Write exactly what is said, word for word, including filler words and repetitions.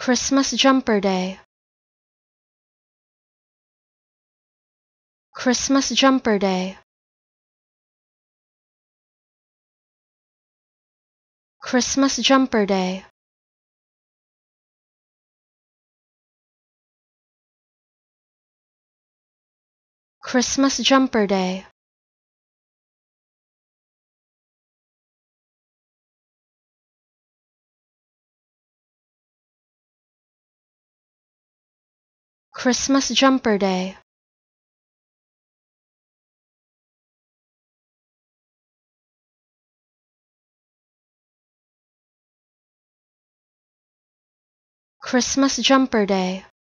Christmas jumper day. Christmas jumper day. Christmas jumper day. Christmas jumper day. Christmas jumper day. Christmas jumper day.